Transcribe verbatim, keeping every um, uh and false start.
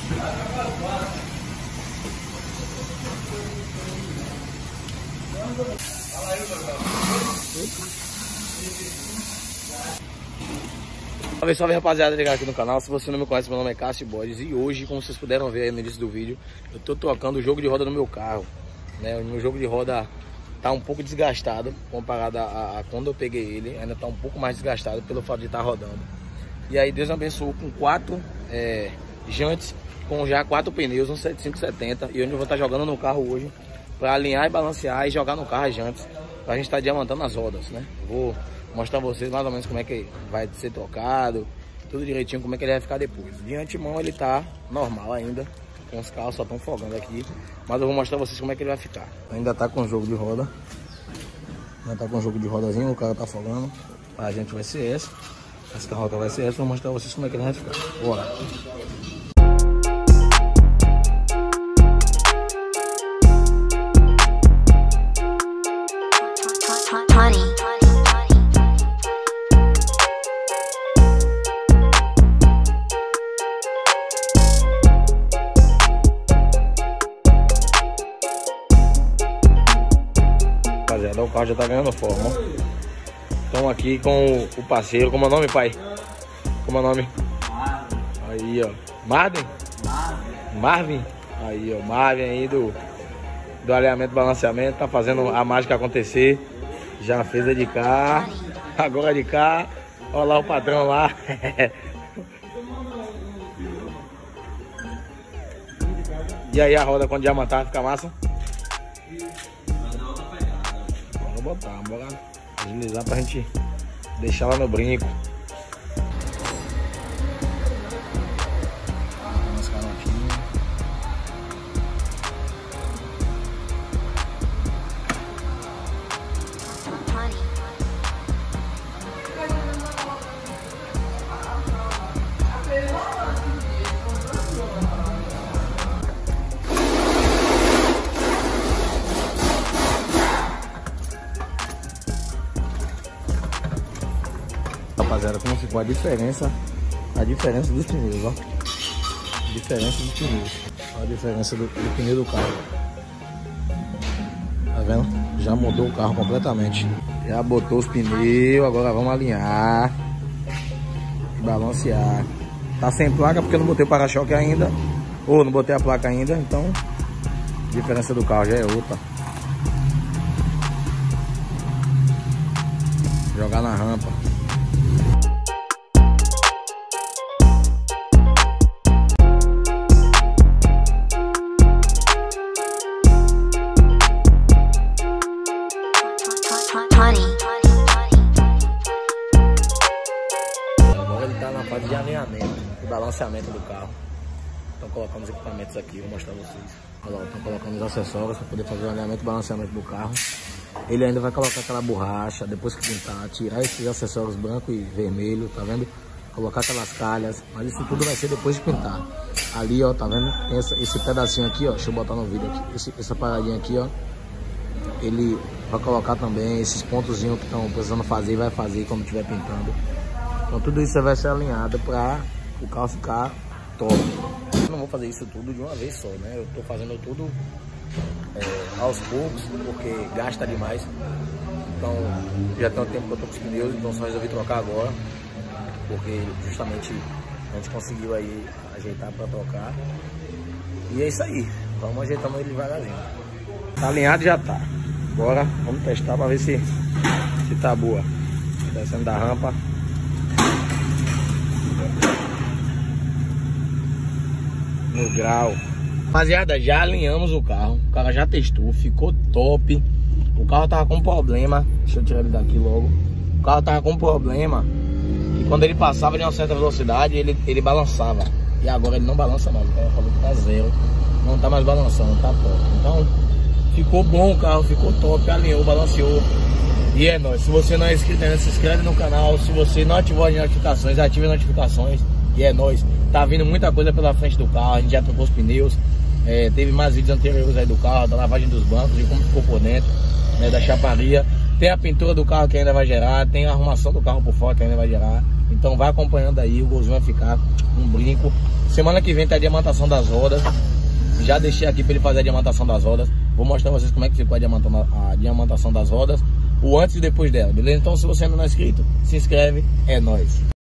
Salve, salve rapaziada, ligado aqui no canal. Se você não me conhece, meu nome é Cássio Borges. E hoje, como vocês puderam ver aí no início do vídeo, eu tô trocando o jogo de roda no meu carro, né? O meu jogo de roda tá um pouco desgastado comparado a, a, a quando eu peguei ele. Ainda tá um pouco mais desgastado pelo fato de estar rodando. E aí Deus abençoou com quatro é, jantes, com já quatro pneus, um setenta e cinco setenta. E onde eu vou estar jogando no carro hoje para alinhar e balancear e jogar no carro as jantes, pra gente estar diamantando as rodas, né? Vou mostrar a vocês mais ou menos como é que vai ser trocado, tudo direitinho, como é que ele vai ficar depois. De antemão ele tá normal ainda, com os carros só estão folgando aqui, mas eu vou mostrar a vocês como é que ele vai ficar. Ainda tá com o jogo de roda, ainda tá com o jogo de rodazinho, o cara tá folgando, a gente vai ser essa, essa carroça vai ser essa, vou mostrar a vocês como é que ele vai ficar. Bora! Rapaziada, o carro já tá ganhando forma. Estamos aqui com o parceiro. Como é o nome, pai? Como é o nome? Marvin. Aí, ó. Marvin? Marvin. Marvin? Aí, ó. Marvin aí do, do alinhamento e balanceamento. Tá fazendo a mágica acontecer. Já fez a de cá. Agora de cá. Olha lá o patrão lá. E aí a roda quando diamantar fica massa? Botar, bora agilizar pra gente deixar lá no brinco. Umas carotinhas. Rapaziada, como ficou a diferença, a diferença dos pneus, ó. A diferença dos pneus. Olha a diferença do, do pneu do carro. Tá vendo? Já mudou o carro completamente. Já botou os pneus, agora vamos alinhar. Balancear. Tá sem placa porque eu não botei o para-choque ainda. Ou não botei a placa ainda, então a diferença do carro já é outra. Jogar na rampa. Agora ele tá na fase de alinhamento e balanceamento do carro. Estão colocando os equipamentos aqui, vou mostrar a vocês. Olha lá, estão colocando os acessórios para poder fazer o alinhamento e balanceamento do carro. Ele ainda vai colocar aquela borracha, depois que pintar, tirar esses acessórios branco e vermelho, tá vendo? Colocar aquelas calhas, mas isso tudo vai ser depois de pintar. Ali, ó, tá vendo? Tem essa, esse pedacinho aqui, ó, deixa eu botar no vídeo aqui, esse, essa paradinha aqui, ó. Ele vai colocar também esses pontozinhos que estão precisando fazer, vai fazer quando estiver pintando. Então tudo isso vai ser alinhado para o carro ficar top. Eu não vou fazer isso tudo de uma vez só, né? Eu tô fazendo tudo é, aos poucos, porque gasta demais. Então já tem um tempo que eu tô com os pneus, então só resolvi trocar agora, porque justamente a gente conseguiu aí ajeitar para trocar. E é isso aí, vamos ajeitando ele devagarzinho. Tá alinhado, já tá. Agora vamos testar para ver se, se tá boa. Descendo da rampa. No grau. Rapaziada, já alinhamos o carro. O cara já testou, ficou top. O carro tava com problema. Deixa eu tirar ele daqui logo. O carro tava com problema. E quando ele passava de uma certa velocidade, ele, ele balançava. E agora ele não balança mais. O cara falou que tá zero. Não tá mais balançando, tá top. Então, ficou bom o carro, ficou top. Alinhou, balanceou. E é nóis. Se você não é inscrito ainda, se inscreve no canal. Se você não ativou as notificações, ative as notificações. E é nóis. Tá vindo muita coisa pela frente do carro. A gente já trocou os pneus. É, teve mais vídeos anteriores aí do carro, da lavagem dos bancos, de como ficou por dentro, né, da chaparia. Tem a pintura do carro que ainda vai gerar. Tem a arrumação do carro por fora que ainda vai gerar. Então vai acompanhando aí. O golzinho vai ficar um brinco. Semana que vem tem a diamantação das rodas. Já deixei aqui para ele fazer a diamantação das rodas. Vou mostrar pra vocês como é que ficou a diamantação, a diamantação das rodas, o antes e depois dela, beleza? Então se você ainda não é inscrito, se inscreve, é nóis.